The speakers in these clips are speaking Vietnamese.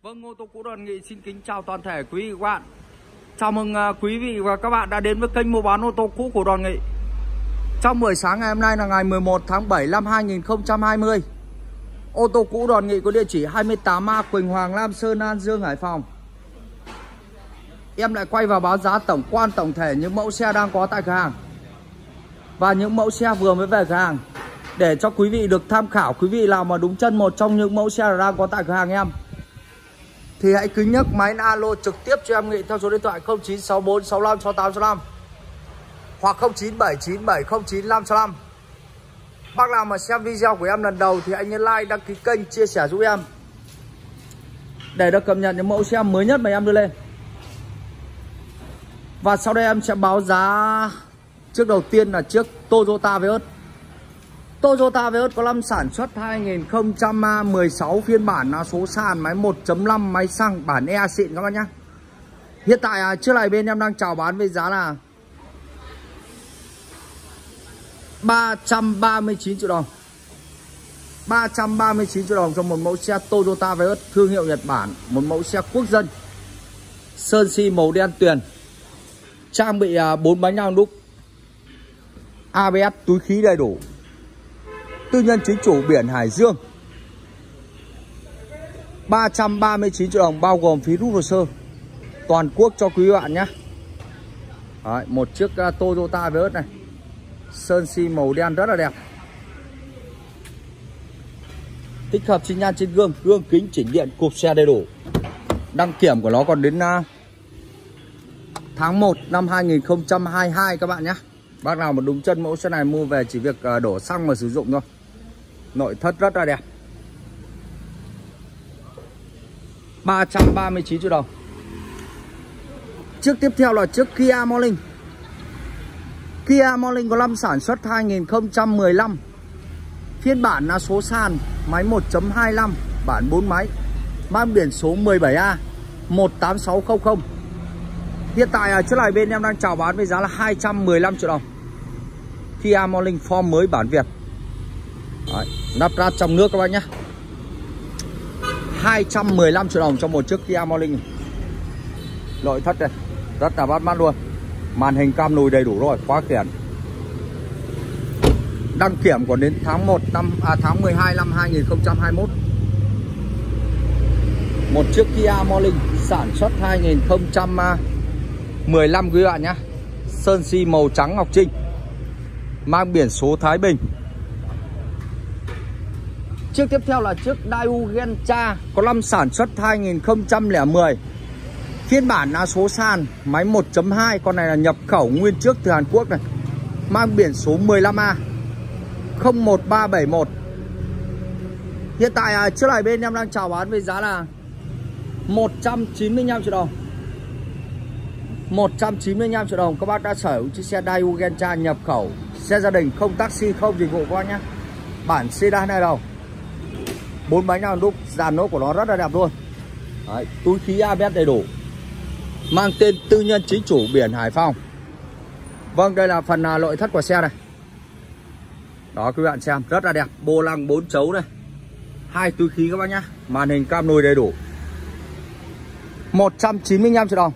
Vâng, ô tô cũ Đoàn Nghị xin kính chào toàn thể quý vị và các bạn. Chào mừng quý vị và các bạn đã đến với kênh mua bán ô tô cũ của Đoàn Nghị. Trong buổi sáng ngày hôm nay là ngày 11 tháng 7 năm 2020. Ô tô cũ Đoàn Nghị có địa chỉ 28A Quỳnh Hoàng, Lam Sơn, An Dương, Hải Phòng. Em lại quay vào báo giá tổng quan tổng thể những mẫu xe đang có tại cửa hàng và những mẫu xe vừa mới về cửa hàng, để cho quý vị được tham khảo. Quý vị nào mà đúng chân một trong những mẫu xe đang có tại cửa hàng em thì hãy cứ nhấc máy alo trực tiếp cho em Nghị theo số điện thoại 0964 65 68 65 hoặc 0979 709 565. Bác nào mà xem video của em lần đầu thì hãy nhấn like, đăng ký kênh, chia sẻ giúp em để được cập nhật những mẫu xe mới nhất mà em đưa lên. Và sau đây em sẽ báo giá trước. Đầu tiên là chiếc Toyota Vios. Toyota Vios có năm sản xuất 2016, phiên bản là số sàn, máy 1.5 máy xăng, bản E xịn các bác nhé. Hiện tại trước này bên em đang chào bán với giá là 339 triệu đồng. 339 triệu đồng cho một mẫu xe Toyota Vios thương hiệu Nhật Bản, một mẫu xe quốc dân. Sơn xi màu đen tuyền, trang bị 4 bánh nang đúc, ABS, túi khí đầy đủ. Tư nhân chính chủ biển Hải Dương. 339 triệu đồng bao gồm phí rút hồ sơ toàn quốc cho quý bạn nhé. Đấy, một chiếc Toyota Vios này, sơn xi màu đen rất là đẹp. Tích hợp xi nhan trên gương, gương kính chỉnh điện, cụp xe đầy đủ. Đăng kiểm của nó còn đến tháng 1 năm 2022 các bạn nhé. Bác nào mà đúng chân mẫu xe này mua về chỉ việc đổ xăng mà sử dụng thôi. Nội thất rất là đẹp. 339 triệu đồng. Chiếc tiếp theo là chiếc Kia Morning. Kia Morning có năm sản xuất 2015, phiên bản là số sàn, máy 1.25, bản 4 máy, mang biển số 17A 18600. Hiện tại chiếc này bên em đang chào bán với giá là 215 triệu đồng. Kia Morning form mới bản Việt. Đấy, lắp ráp trong nước các bác nhé. 215 triệu đồng cho một chiếc Kia Morning. Nội thất đây rất là bắt mắt luôn. Màn hình cam lùi đầy đủ rồi, khóa khiển. Đăng kiểm còn đến tháng 12 năm 2021. Một chiếc Kia Morning sản xuất 2015 quý bạn nhé. Sơn xi màu trắng ngọc trinh, mang biển số Thái Bình. Chiếc tiếp theo là chiếc Daewoo Gentra, có năm sản xuất 2010, phiên bản là số sàn, máy 1.2, con này là nhập khẩu nguyên chiếc từ Hàn Quốc này, mang biển số 15A 01371. Hiện tại chiếc này bên em đang chào bán với giá là 195 triệu đồng. 195 triệu đồng các bác đã sở hữu chiếc xe Daewoo Gentra nhập khẩu, xe gia đình, không taxi, không dịch vụ các bác nhé. Bản sedan này đâu, 4 bánh nào đúc, dàn nốt của nó rất là đẹp luôn. Đấy, túi khí ABS đầy đủ, mang tên tư nhân chính chủ biển Hải Phòng. Vâng, đây là phần nội thất của xe này. Đó quý bạn xem, rất là đẹp. Vô lăng 4 chấu này, 2 túi khí các bác nhé. Màn hình cam lùi đầy đủ. 195 triệu đồng.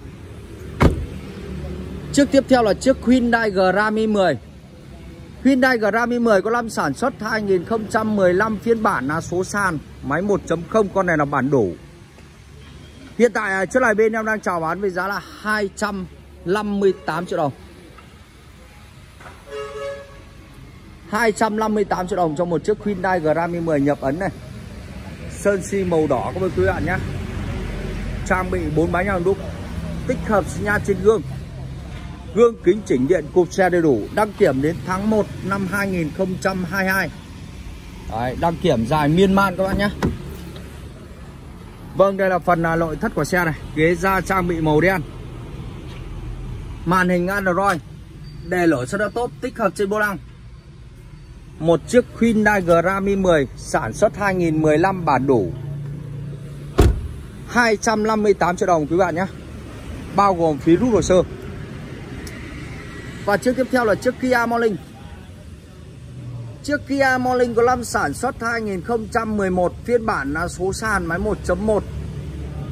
Chiếc tiếp theo là chiếc Hyundai Grammy 10. Hyundai Grammy 10 có năm sản xuất 2015, phiên bản là số sàn, máy 1.0, con này là bản đủ. Hiện tại chiếc này bên em đang chào bán với giá là 258 triệu đồng. 258 triệu đồng cho một chiếc Hyundai Grammy 10 nhập ấn này. Sơn xi màu đỏ các quý bạn nhé. Trang bị 4 bánh đúc, tích hợp xi nhan trên gương, gương kính chỉnh điện, cụp xe đầy đủ. Đăng kiểm đến tháng 1 năm 2022. Đấy, đăng kiểm dài miên man các bạn nhé. Vâng, đây là phần nội thất của xe này. Ghế da trang bị màu đen, màn hình Android, đề lỗi rất là tốt, tích hợp trên vô lăng. Một chiếc Hyundai Grammy 10 sản xuất 2015, bản đủ. 258 triệu đồng quý bạn nhé, bao gồm phí rút hồ sơ. Và chiếc tiếp theo là chiếc Kia Morning. Chiếc Kia Morning có năm sản xuất 2011, phiên bản là số sàn, máy 1.1,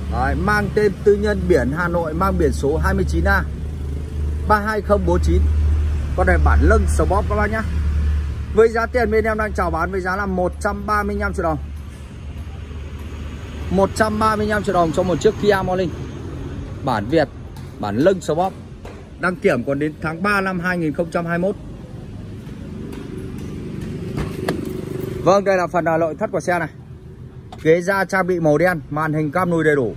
Đấy, mang tên tư nhân biển Hà Nội, mang biển số 29A 32049. Con này bản lưng sờ bóp các bác nhá. Với giá tiền bên em đang chào bán với giá là 135 triệu đồng. 135 triệu đồng cho một chiếc Kia Morning bản Việt, bản lưng sờ bóp. Đăng kiểm còn đến tháng 3 năm 2021. Vâng, đây là phần nội thất của xe này. Ghế da trang bị màu đen, màn hình cam lùi đầy đủ.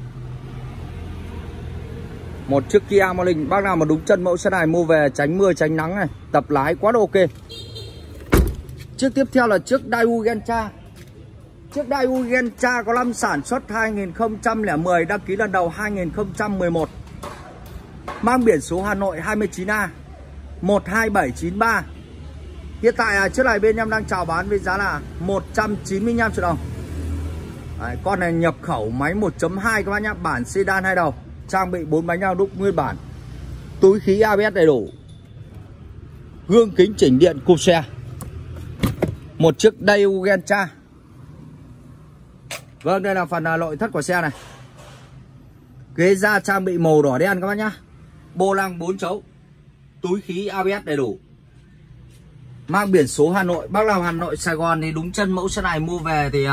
Một chiếc Kia Morning, bác nào mà đúng chân mẫu xe này mua về tránh mưa tránh nắng này, tập lái quá là ok. Chiếc tiếp theo là chiếc Daewoo Gentra. Chiếc Daewoo Gentra có năm sản xuất 2010, đăng ký lần đầu 2011. Mang biển số Hà Nội 29A 12793. Hiện tại chiếc này bên em đang chào bán với giá là 195 triệu đồng. Đấy, con này nhập khẩu máy 1.2 các bác nhá, bản sedan 2 đầu, trang bị 4 bánh đao đúc nguyên bản, túi khí ABS đầy đủ, gương kính chỉnh điện cụp xe. Một chiếc Daewoo Gentra. Vâng, đây là phần nội thất của xe này. Ghế da trang bị màu đỏ đen các bác nhá, vô lăng 4 chấu, túi khí ABS đầy đủ. Mang biển số Hà Nội, bác nào Hà Nội Sài Gòn thì đúng chân mẫu xe này mua về thì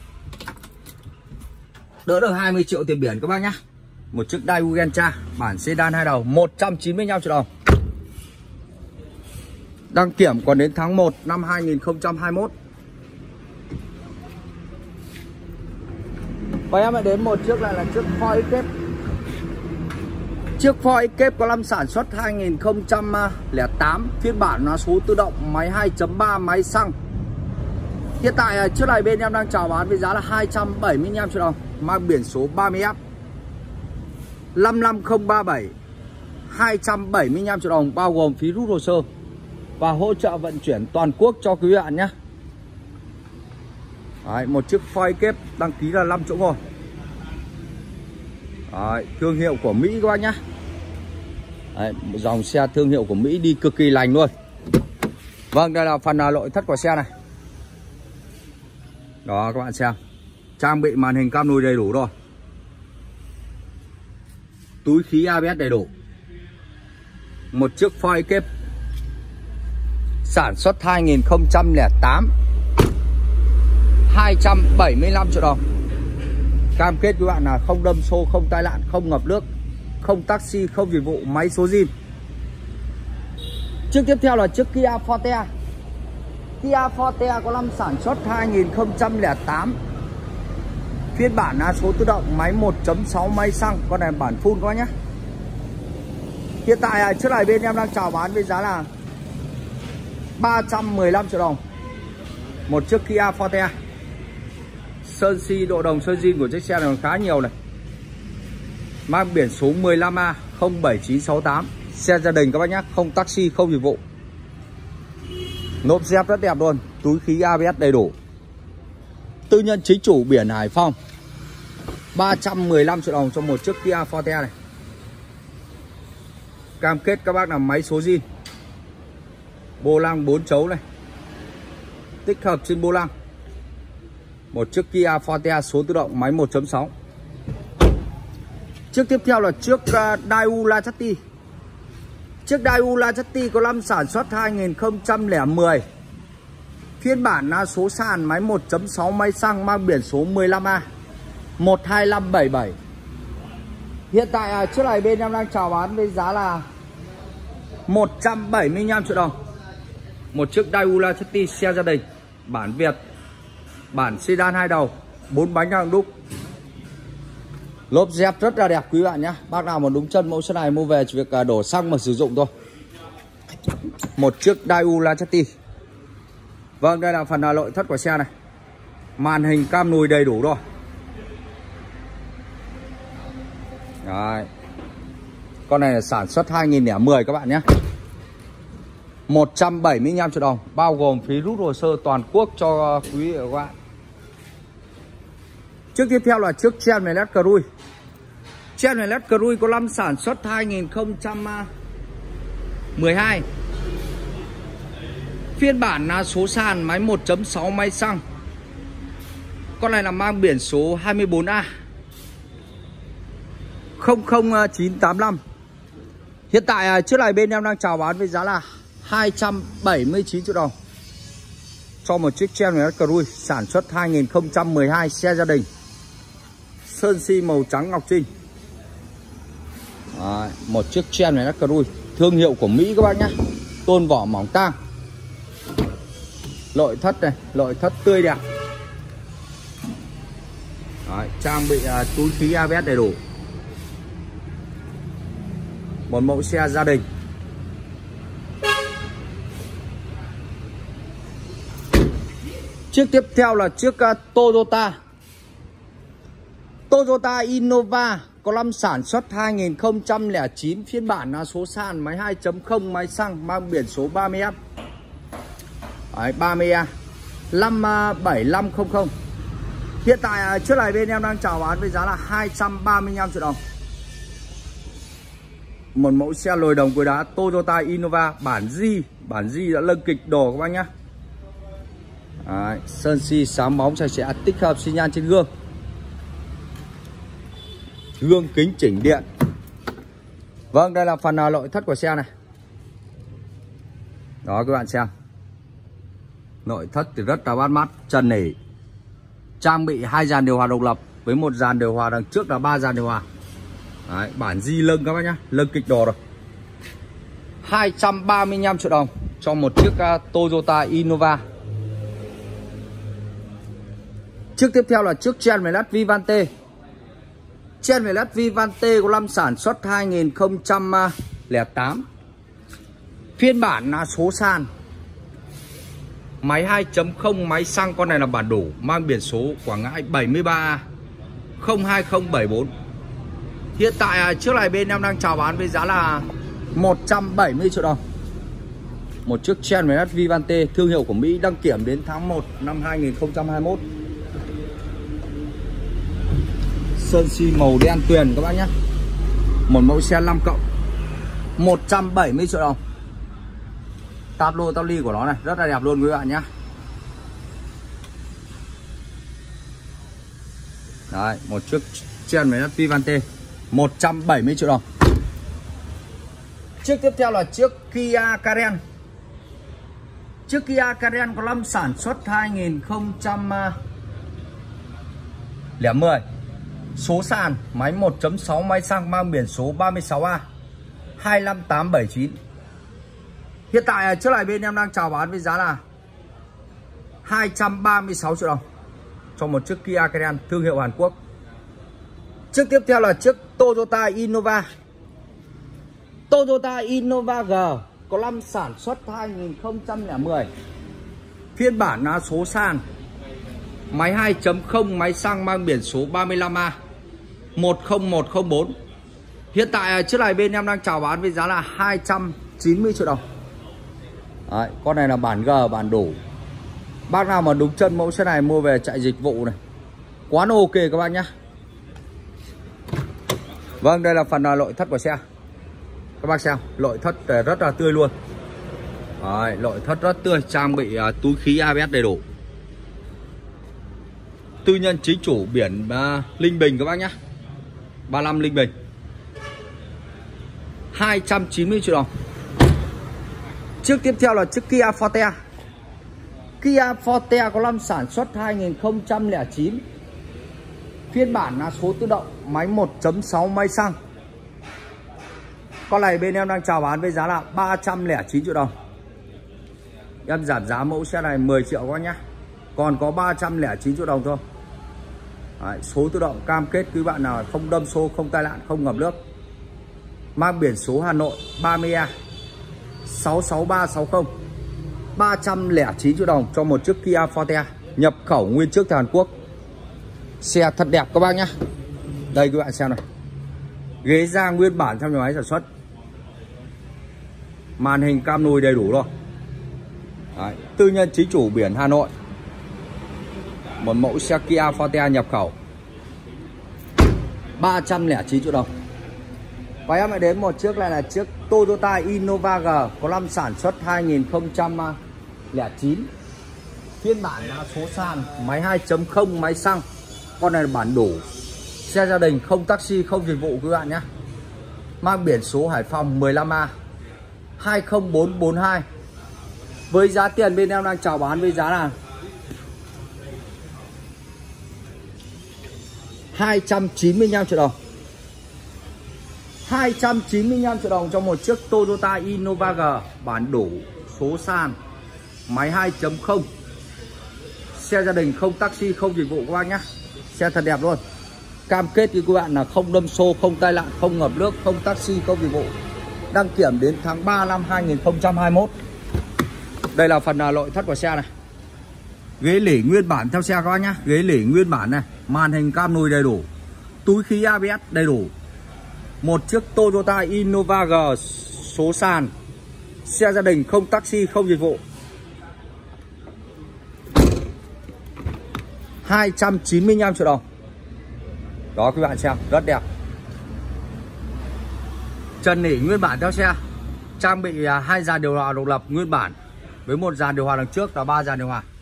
đỡ được 20 triệu tiền biển các bác nhá. Một chiếc Daewoo Gentra bản sedan 2 đầu, 195 triệu đồng. Đăng kiểm còn đến tháng 1 năm 2021. Và em lại đến một chiếc này là chiếc Ford Escape. Chiếc Ford Escape có năm sản xuất 2008, phiên bản là số tự động, máy 2.3, máy xăng. Hiện tại chiếc này bên em đang chào bán với giá là 275 triệu đồng. Mang biển số 30F 55037. 275 triệu đồng bao gồm phí rút hồ sơ và hỗ trợ vận chuyển toàn quốc cho quý bạn nhé. Đấy, một chiếc Ford Escape đăng ký là 5 chỗ ngồi. Đấy, thương hiệu của Mỹ các bác nhé. Đấy, một dòng xe thương hiệu của Mỹ đi cực kỳ lành luôn. Vâng, đây là phần nội thất của xe này. Đó các bạn xem, trang bị màn hình cam lùi đầy đủ rồi, túi khí ABS đầy đủ. Một chiếc Ford Escape sản xuất 2008, 275 triệu đồng. Cam kết các bạn là không đâm xô, không tai nạn, không ngập nước, không taxi, không dịch vụ, máy số zin. Chiếc tiếp theo là chiếc Kia Forte. Kia Forte có năm sản xuất 2008, phiên bản là số tự động, máy 1.6, máy xăng. Con này bản full các bác nhé. Hiện tại chiếc này bên em đang chào bán với giá là 315 triệu đồng. Một chiếc Kia Forte. Sơn xi độ đồng sơn zin của chiếc xe này còn khá nhiều này. Mang biển số 15A 07968. Xe gia đình các bác nhé, không taxi, không dịch vụ. Nốp dép rất đẹp luôn, túi khí ABS đầy đủ. Tư nhân chính chủ biển Hải Phòng. 315 triệu đồng cho một chiếc Kia Forte này. Cam kết các bác là máy số zin, vô lăng 4 chấu này, tích hợp trên vô lăng. Một chiếc Kia Forte số tự động, máy 1.6. Chiếc tiếp theo là chiếc Daewoo Lachati. Chiếc Daewoo Lachati có năm sản xuất 2010, phiên bản là số sàn, máy 1.6, máy xăng, mang biển số 15A 12577. Hiện tại chiếc này bên em đang chào bán với giá là 175 triệu đồng. Một chiếc Daewoo Lachati xe gia đình, bản Việt, bản sedan 2 đầu, 4 bánh hàng đúc. Lốp dép rất là đẹp quý bạn nhé. Bác nào mà đúng chân mẫu xe này mua về chỉ việc đổ xăng mà sử dụng thôi. Một chiếc Daewoo Lachati. Vâng, đây là phần nội thất của xe này. Màn hình cam lùi đầy đủ rồi. Đấy. Con này là sản xuất 2010 các bạn nhé. 175 triệu đồng bao gồm phí rút hồ sơ toàn quốc cho quý vị và các bạn. Chiếc tiếp theo là chiếc Chevrolet Cruze. Chevrolet Cruze có năm sản xuất 2012, phiên bản là số sàn, máy 1.6, máy xăng. Con này là mang biển số 24A 00985. Hiện tại chiếc này bên em đang chào bán với giá là 279 triệu đồng cho một chiếc Chevrolet Cruze sản xuất 2012, xe gia đình, sơn si màu trắng ngọc trinh. Đấy, một chiếc Chevrolet Cruze thương hiệu của Mỹ các bác nhé, tôn vỏ mỏng tang, nội thất này, nội thất tươi đẹp. Đấy, trang bị túi khí ABS đầy đủ, một mẫu xe gia đình. Chiếc tiếp theo là chiếc Toyota Innova có năm sản xuất 2009, phiên bản là số sàn, máy 2.0, máy xăng, mang biển số 30F 30A 57500. Hiện tại chiếc này bên em đang chào bán với giá là 235 triệu đồng. Một mẫu xe lồi đồng cuối đá Toyota Innova bản G đã lưng kịch đồ các bác nhá. Đấy, sơn si sáng bóng sạch sẽ, tích hợp xi nhan trên gương, gương kính chỉnh điện. Vâng, đây là phần nội thất của xe này. Đó các bạn xem, nội thất thì rất là bắt mắt, trần nỉ, trang bị 2 dàn điều hòa độc lập với 1 dàn điều hòa đằng trước là 3 dàn điều hòa. Đấy, bản G lưng các bác nhá, lưng kịch đồ rồi. 235 triệu đồng cho một chiếc Toyota Innova. Chiếc tiếp theo là chiếc Chevrolet Vivante. Chevrolet Vivante có năm sản xuất 2008, phiên bản là số sàn, máy 2.0, máy xăng, con này là bản đủ, mang biển số Quảng Ngãi 73 02074. Hiện tại chiếc này bên em đang chào bán với giá là 170 triệu đồng. Một chiếc Chevrolet Vivante thương hiệu của Mỹ, đăng kiểm đến tháng 1 năm 2021. Sơn si màu đen tuyền các bác nhé. Một mẫu xe 5 cộng, 170 triệu đồng. Táp lô táp ly của nó này rất là đẹp luôn quý bạn nhé. Đấy, một chiếc Chevrolet Vivante 170 triệu đồng. Chiếc tiếp theo là chiếc Kia Carens. Chiếc Kia Carens có năm sản xuất 2010, số sàn, máy 1.6, máy xăng, mang biển số 36A 25879. Hiện tại chiếc này bên em đang chào bán với giá là 236 triệu đồng cho một chiếc Kia Carens thương hiệu Hàn Quốc. Chiếc tiếp theo là chiếc Toyota Innova. Toyota Innova G có năm sản xuất 2010, phiên bản là số sàn, máy 2.0, máy xăng, mang biển số 35A 10104. Hiện tại chiếc này bên em đang chào bán với giá là 290 triệu đồng. Đấy, con này là bản G, bản đủ. Bác nào mà đúng chân mẫu xe này mua về chạy dịch vụ này, quá ok các bác nhé. Vâng, đây là phần nội thất của xe. Các bác xem, nội thất rất là tươi luôn. Đấy, nội thất rất tươi, trang bị túi khí ABS đầy đủ. Tư nhân chính chủ, biển Linh Bình các bác nhé, 35 Linh Bình. 290 triệu đồng. Chiếc tiếp theo là chiếc Kia Forte. Kia Forte có năm sản xuất 2009, phiên bản là số tự động, máy 1.6, máy xăng. Con này bên em đang chào bán với giá là 309 triệu đồng. Em giảm giá mẫu xe này 10 triệu các nhá, còn có 309 triệu đồng thôi. Đấy, số tự động, cam kết quý bạn nào không đâm xô, không tai nạn, không ngập nước, mang biển số Hà Nội 30A 66360. 309 triệu đồng cho một chiếc Kia Forte nhập khẩu nguyên chiếc từ Hàn Quốc. Xe thật đẹp các bác nhá. Đây các bạn xem này, ghế da nguyên bản trong nhà máy sản xuất, màn hình cam lùi đầy đủ rồi. Đấy, tư nhân chính chủ, biển Hà Nội. Một mẫu xe Kia Forte nhập khẩu 309 triệu đồng. Và em lại đến một chiếc này là chiếc Toyota Innova G có năm sản xuất 2009, phiên bản là số sàn, máy 2.0, máy xăng. Con này là bản đủ, Xe gia đình, không taxi, không dịch vụ quý bạn nhé. Mang biển số Hải Phòng 15A 20442. Với giá tiền bên em đang chào bán với giá là 295 triệu đồng. 295 triệu đồng cho một chiếc Toyota Innova G bản đủ, số sàn, máy 2.0. Xe gia đình, không taxi, không dịch vụ các bác nhé. Xe thật đẹp luôn. Cam kết với các bạn là không đâm xô, không tai nạn, không ngập nước, không taxi, không dịch vụ. Đăng kiểm đến tháng 3 năm 2021. Đây là phần nội thất của xe này. Ghế lỉ nguyên bản theo xe các bác nhé. Ghế lỉ nguyên bản này, màn hình cam lùi đầy đủ, túi khí ABS đầy đủ. Một chiếc Toyota Innova G số sàn. Xe gia đình, không taxi, không dịch vụ. 295 triệu đồng. Đó các bạn xem, rất đẹp. Trần nỉ nguyên bản theo xe. Trang bị 2 dàn điều hòa độc lập nguyên bản, với 1 dàn điều hòa đằng trước và 3 dàn điều hòa.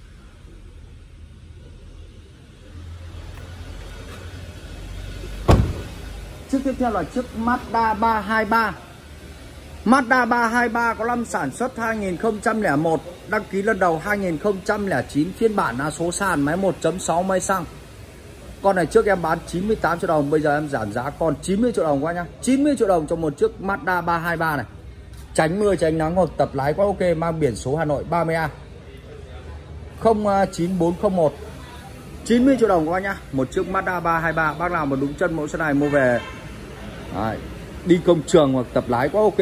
Chiếc tiếp theo là chiếc Mazda 323. Mazda 323 có năm sản xuất 2001, đăng ký lần đầu 2009, phiên bản là số sàn, máy 1.6 máy xăng. Con này trước em bán 98 triệu đồng, bây giờ em giảm giá còn 90 triệu đồng qua nhá. 90 triệu đồng cho một chiếc Mazda 323 này. Tránh mưa tránh nắng, hoặc tập lái quá ok, mang biển số Hà Nội 30A 09401. 90 triệu đồng qua nhá. Một chiếc Mazda 323, bác nào mà đúng chân mẫu xe này mua về đi công trường hoặc tập lái quá ok.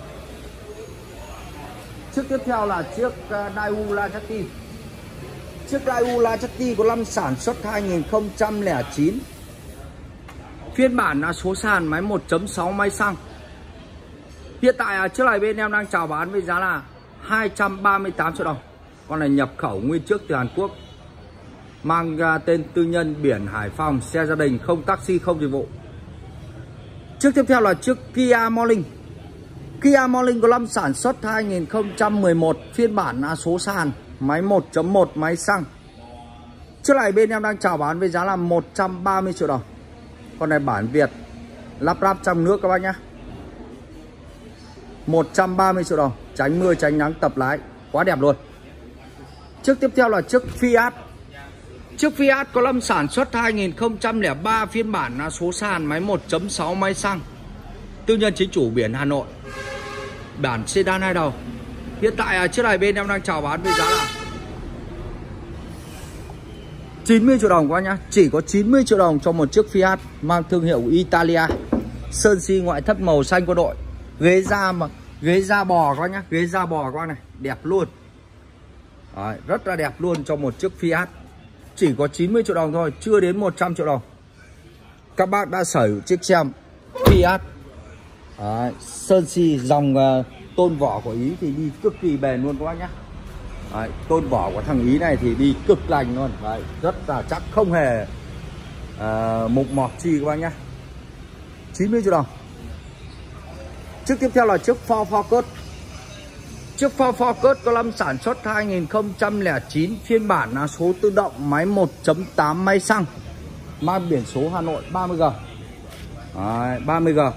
Chiếc tiếp theo là chiếc Daewoo Lachati. Chiếc Daewoo Lachati có năm sản xuất 2009, phiên bản là số sàn, máy 1.6 máy xăng. Hiện tại chiếc này bên em đang chào bán với giá là 238 triệu đồng. Con này nhập khẩu nguyên chiếc từ Hàn Quốc, mang tên tư nhân, biển Hải Phòng, xe gia đình, không taxi, không dịch vụ. Chiếc tiếp theo là chiếc Kia Morning. Kia Morning có năm sản xuất 2011, phiên bản là số sàn, máy 1.1 máy xăng. Chiếc này bên em đang chào bán với giá là 130 triệu đồng. Con này bản Việt, lắp ráp trong nước các bác nhé. 130 triệu đồng, tránh mưa tránh nắng, tập lái quá đẹp luôn. Chiếc tiếp theo là chiếc Fiat. Chiếc Fiat có năm sản xuất 2003, phiên bản là số sàn, máy 1.6 máy xăng. Tư nhân chính chủ, biển Hà Nội, bản sedan 2 đầu. Hiện tại chiếc này bên em đang chào bán với giá là 90 triệu đồng các nhá. Chỉ có 90 triệu đồng cho một chiếc Fiat mang thương hiệu Italia. Sơn xi ngoại thất màu xanh quân đội. Ghế da bò các nhá, ghế da bò các này, đẹp luôn. Đấy, rất là đẹp luôn cho một chiếc Fiat. Chỉ có 90 triệu đồng thôi, chưa đến 100 triệu đồng. Các bác đã sở hữu chiếc xe Fiat. Đấy, sơn xi dòng tôn vỏ của Ý thì đi cực kỳ bền luôn các bác nhá. Đấy, tôn vỏ của thằng Ý này thì đi cực lành luôn. Đấy, rất là chắc, không hề mục mọt chi các bác nhá. 90 triệu đồng. Chiếc tiếp theo là chiếc Ford Focus. Chiếc Ford Focus có năm sản xuất 2009, phiên bản là số tự động, máy 1.8 máy xăng, mang biển số Hà Nội 30G. Đấy, 30G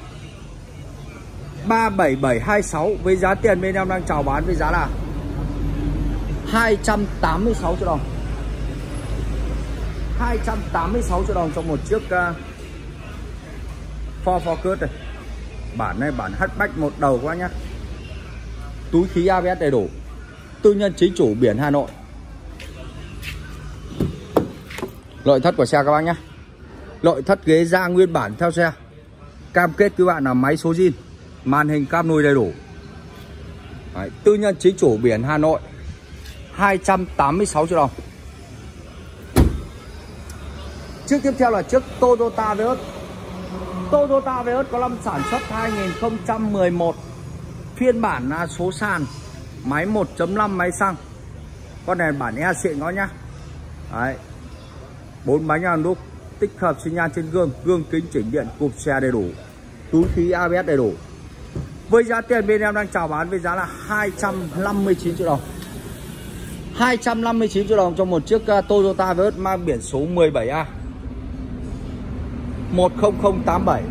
37726. Với giá tiền bên em đang chào bán với giá là 286 triệu đồng. 286 triệu đồng cho một chiếc Ford Focus này. Bản này bản hatchback một đầu quá nhá. Túi khí ABS đầy đủ, tư nhân chính chủ, biển Hà Nội. Nội thất của xe các bác nhé. Nội thất ghế da nguyên bản theo xe. Cam kết các bạn là máy số zin, màn hình cam lùi đầy đủ. Đấy, tư nhân chính chủ, biển Hà Nội. 286 triệu đồng. Chiếc tiếp theo là chiếc Toyota Vios. Toyota Vios có năm sản xuất 2011, phiên bản là số sàn, máy 1.5 máy xăng. Con này bản E xịn nó nhá. Đấy, 4 bánh an đúc, tích hợp xi nhan trên gương, gương kính chỉnh điện, cụp xe đầy đủ, túi khí ABS đầy đủ. Với giá tiền bên em đang chào bán với giá là 259 triệu đồng. 259 triệu đồng cho một chiếc Toyota Vios mang biển số 17A 10087.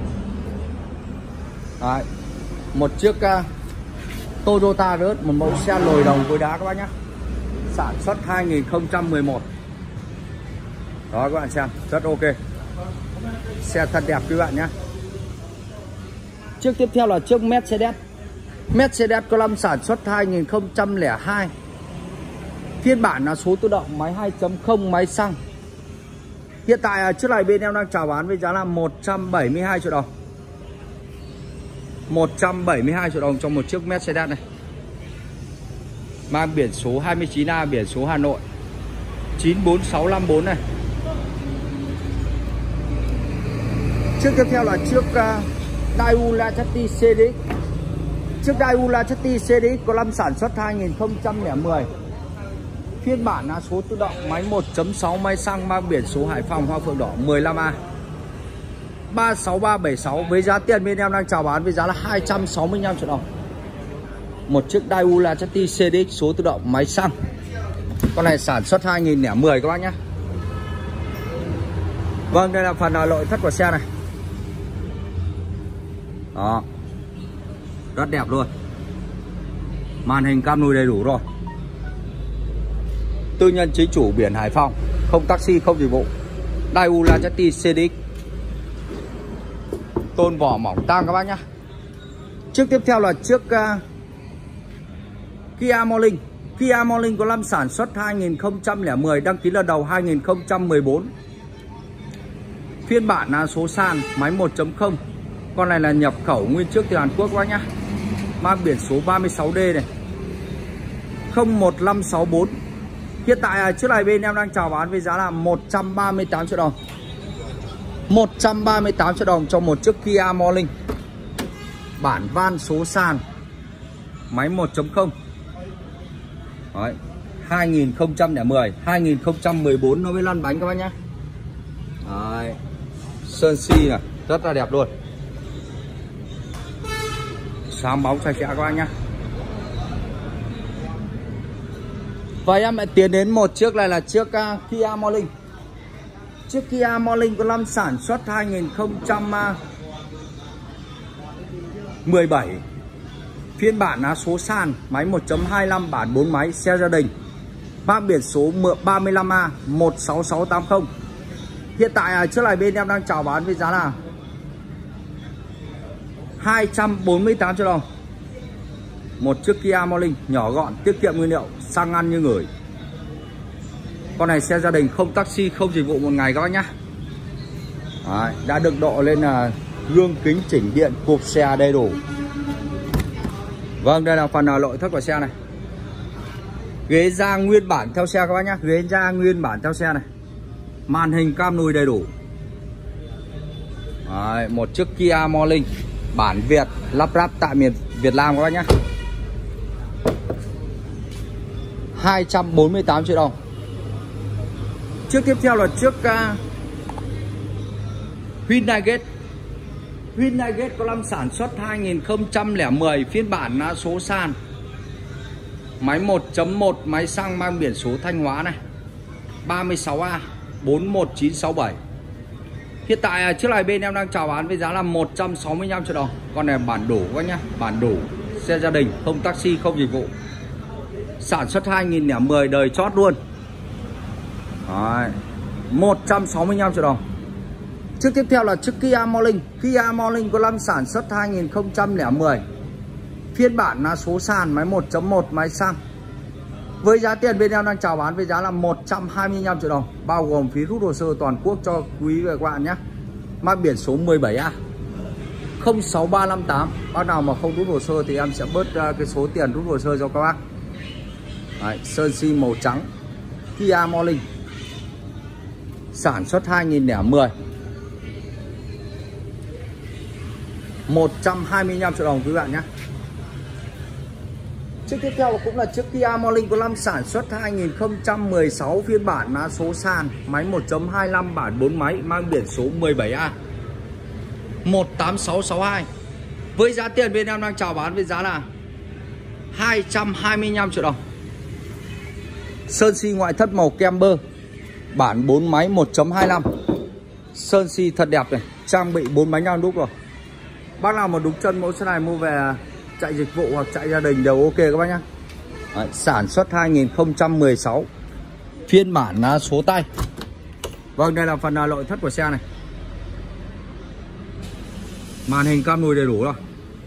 Đấy, một chiếc Toyota rớt, một mẫu xe lồi đồng cối đá các bác nhé. Sản xuất 2011. Đó các bạn xem, rất ok. Xe thật đẹp quý bạn nhé. Chiếc tiếp theo là chiếc Mercedes. Mercedes có năm sản xuất 2002. Phiên bản là số tự động, máy 2.0, máy xăng. Hiện tại chiếc này bên em đang chào bán với giá là 172 triệu đồng. 172 triệu đồng cho một chiếc Mercedes này. Mang biển số 29A, biển số Hà Nội 94654 này. Chiếc tiếp theo là chiếc Daewoo Lacetti CDX. Chiếc Daewoo Lacetti CDX có năm sản xuất 2010. Phiên bản là số tự động, máy 1.6, máy xăng, mang biển số Hải Phòng Hoa Phượng Đỏ 15A 36376. Với giá tiền bên em đang chào bán với giá là 265 triệu đồng. Một chiếc Daewoo Lacetti CDX số tự động, máy xăng. Con này sản xuất 2010 các bác nhé. Vâng, đây là phần nội thất của xe này. Đó, rất đẹp luôn. Màn hình cam lùi đầy đủ rồi. Tư nhân chính chủ, biển Hải Phòng, không taxi, không dịch vụ. Daewoo Lacetti CDX. Tôn vỏ mỏng tang các bác nhé. Chiếc tiếp theo là chiếc Kia Morning. Kia Morning có năm sản xuất 2010, đăng ký lần đầu 2014. Phiên bản là số sàn, máy 1.0. Con này là nhập khẩu nguyên chiếc từ Hàn Quốc các bác nhé. Mang biển số 36D này 01564. Hiện tại chiếc này bên em đang chào bán với giá là 138 triệu đồng. 138 triệu đồng cho một chiếc Kia Morning. Bản van số sàn, máy 1.0. Đấy, 2010, 2014 nó mới lăn bánh các bác nhé. Đấy, sơn xi này rất là đẹp luôn. Sáng bóng sạch sẽ các bác nhé. Và em lại tiến đến một chiếc này là chiếc Kia Morning. Chiếc Kia Morning có năm sản xuất 2017. Phiên bản là số sàn, máy 1.25, bản 4 máy, xe gia đình. Mang biển số 35A 16680. Hiện tại chiếc này bên em đang chào bán với giá là 248 triệu đồng. Một chiếc Kia Morning nhỏ gọn, tiết kiệm nguyên liệu, xăng ăn như ngửi. Con này xe gia đình, không taxi, không dịch vụ một ngày các bác nhá. Đấy, đã được độ lên là gương kính chỉnh điện, cụp xe đầy đủ. Vâng, đây là phần nội thất của xe này. Ghế da nguyên bản theo xe các bác nhá. Ghế da nguyên bản theo xe này. Màn hình cam lùi đầy đủ. Đấy, một chiếc Kia Morning bản Việt, lắp ráp tại miền Việt Nam các bác nhá. 248 triệu đồng. Chiếc tiếp theo là chiếc Hyundai Getz. Hyundai Getz có năm sản xuất 2010, phiên bản là số sàn, máy 1.1, máy xăng, mang biển số Thanh Hóa này 36A 41967. Hiện tại chiếc này bên em đang chào bán với giá là 165 triệu đồng. Con này bản đủ các nhá, bản đủ, xe gia đình, không taxi, không dịch vụ. Sản xuất 2010, đời chót luôn. Đấy, 165 triệu đồng. Chiếc tiếp theo là chiếc Kia Morning. Kia Morning có năm sản xuất 2010. Phiên bản là số sàn, máy 1.1, máy xăng. Với giá tiền bên em đang chào bán với giá là 125 triệu đồng, bao gồm phí rút hồ sơ toàn quốc cho quý vị và các bạn nhé. Mang biển số 17A 06358. Bác nào mà không rút hồ sơ thì em sẽ bớt cái số tiền rút hồ sơ cho các bác. Đấy, sơn xi màu trắng. Kia Morning sản xuất 2010. 125 triệu đồng quý bạn nhé. Chiếc tiếp theo cũng là chiếc Kia Morning có năm sản xuất 2016, phiên bản là số sàn, máy 1.25, bản 4 máy, mang biển số 17A 18662. Với giá tiền bên em đang chào bán với giá là 225 triệu đồng. Sơn xi ngoại thất màu kem bơ, bản 4 máy 1.25. Sơn xi thật đẹp này, trang bị 4 bánh đúc rồi. Bác nào mà đúng chân mẫu xe này mua về chạy dịch vụ hoặc chạy gia đình đều ok các bác nhá. Đấy, sản xuất 2016, phiên bản số tay. Vâng, đây là phần nội thất của xe này. Màn hình cam lùi đầy đủ rồi.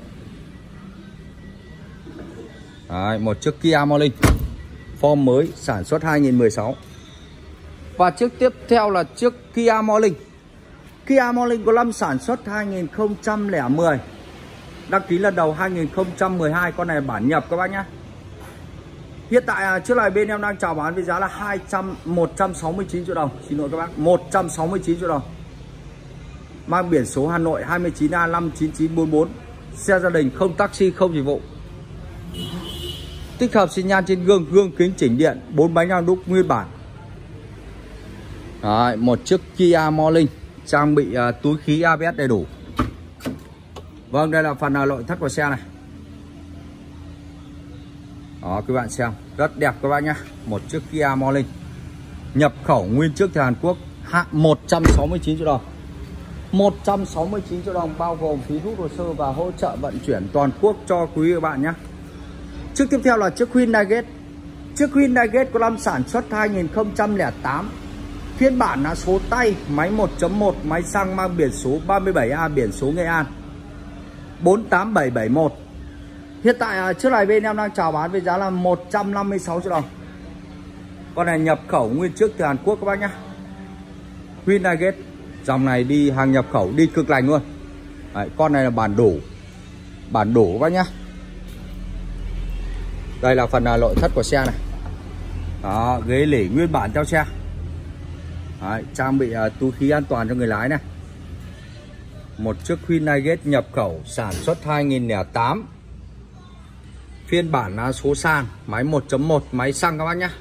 Đấy, một chiếc Kia Morning form mới sản xuất 2016. Và chiếc tiếp theo là chiếc Kia Morning. Kia Morning có năm sản xuất 2010, đăng ký lần đầu 2012. Con này bản nhập các bác nhé. Hiện tại chiếc này bên em đang chào bán với giá là 169 triệu đồng. Xin lỗi các bác, 169 triệu đồng. Mang biển số Hà Nội 29A59944. Xe gia đình, không taxi, không dịch vụ. Tích hợp xi nhan trên gương, gương kính chỉnh điện, 4 bánh đúc nguyên bản. Đấy, một chiếc Kia Morning trang bị túi khí ABS đầy đủ. Vâng, đây là phần nội thất của xe này. Đó, các bạn xem rất đẹp các bác nhé. Một chiếc Kia Morning nhập khẩu nguyên chiếc từ Hàn Quốc, 169 triệu đồng. 169 triệu đồng bao gồm phí rút hồ sơ và hỗ trợ vận chuyển toàn quốc cho quý vị các bạn nhé. Chiếc tiếp theo là chiếc Hyundai Getz. Chiếc Hyundai Getz có năm sản xuất 2008, phiên bản là số tay, máy 1.1, máy xăng, mang biển số 37A, biển số Nghệ An 48771. Hiện tại chiếc này bên em đang chào bán với giá là 156 triệu đồng. Con này nhập khẩu nguyên chiếc từ Hàn Quốc các bác nhé. Hyundai Getz, dòng này đi hàng nhập khẩu, đi cực lành luôn. Đấy, con này là bản đủ các bác nhé. Đây là phần nội thất của xe này. Đó, ghế lỉ nguyên bản theo xe. Đấy, trang bị túi khí an toàn cho người lái này. Một chiếc Hyundai Getz nhập khẩu sản xuất 2008, phiên bản số sàn, máy 1.1, máy xăng các bác nhé.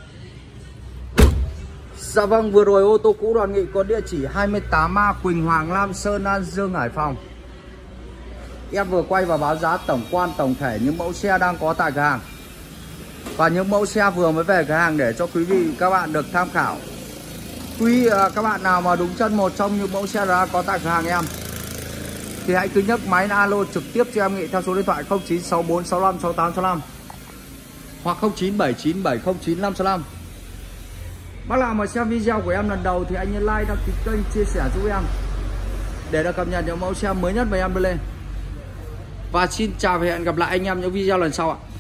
Dạ vâng, vừa rồi ô tô cũ Đoàn Nghị có địa chỉ 28A Quỳnh Hoàng, Lam Sơn, An Dương, Hải Phòng. Em vừa quay và báo giá tổng quan tổng thể những mẫu xe đang có tại cửa hàng và những mẫu xe vừa mới về cửa hàng để cho quý vị các bạn được tham khảo. Quý các bạn nào mà đúng chân một trong những mẫu xe đã có tại cửa hàng em thì hãy cứ nhấc máy alo trực tiếp cho em Nghị theo số điện thoại 0964656865 hoặc 0979709565. Bác nào mà xem video của em lần đầu thì anh nhấn like, đăng ký kênh, chia sẻ giúp em để được cập nhật những mẫu xe mới nhất mà em đưa lên. Và xin chào và hẹn gặp lại anh em những video lần sau ạ.